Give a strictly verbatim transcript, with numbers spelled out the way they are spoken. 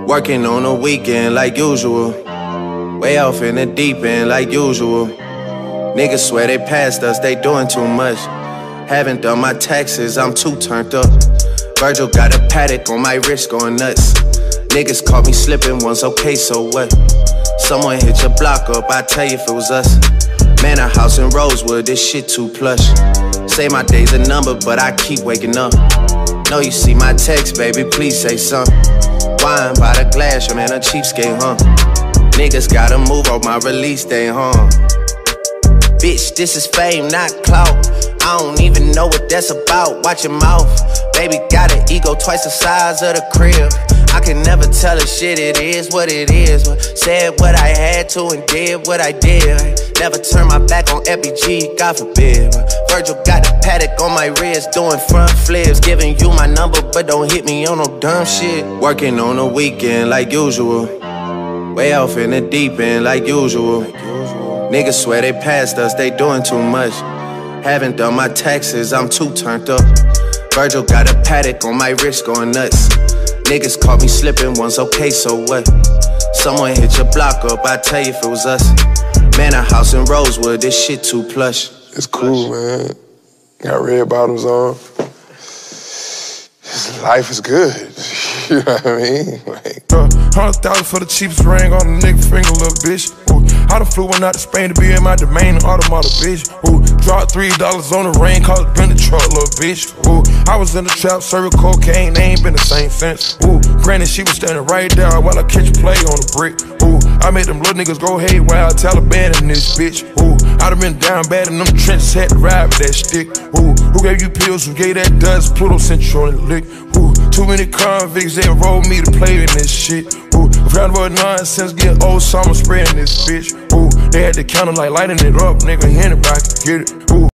Working on the weekend like usual. Way off in the deep end like usual. Niggas swear they passed us, they doing too much. Haven't done my taxes, I'm too turned up. Virgil got a paddock on my wrist going nuts. Niggas caught me slipping once, okay, so what? Someone hit your block up, I tell you if it was us. Man, a house in Rosewood, this shit too plush. Say my day's a number, but I keep waking up. Know you see my text, baby, please say something. Wine by the glass, your man a cheapskate, huh? Niggas gotta move on my release day, huh? Bitch, this is fame, not clout. I don't even know what that's about, watch your mouth. Baby got an ego twice the size of the crib. I can never tell a shit, it is what it is. Said what I had to and did what I did. Never turn my back on F B G, God forbid. Virgil got a paddock on my wrist, doing front flips. Giving you my number, but don't hit me on no dumb shit. Working on the weekend like usual. Way off in the deep end like usual. Niggas swear they passed us, they doing too much. Haven't done my taxes, I'm too turned up. Virgil got a paddock on my wrist going nuts. Niggas caught me slipping once, okay, so what? Someone hit your block up, I tell you if it was us. Man, a house in Rosewood, this shit too plush. It's cool, man. Got red bottoms on. Life is good. You know what I mean? Like, uh, Hundred thousand for the cheapest ring on the nigga finger, little bitch. Ooh, I done flew one out to Spain to be in my domain, automata, bitch. Ooh, dropped three dollars on the rain, called it been the truck, little bitch. Ooh, I was in the trap, serving cocaine, they ain't been the same since. Ooh, granted she was standing right there while I catch play on the brick. Ooh, I made them little niggas go haywire, Taliban in this bitch. Ooh, I done been down bad in them trenches, had to ride with that stick. Ooh, who gave you pills, who gave that dust? Pluto sent you on the lick. Ooh, too many convicts, they enrolled me to play in this shit. Ooh, round about nonsense, get old summer spreading this bitch. Ooh, they had to count 'em like lighting it up, nigga, anybody could get it. Ooh.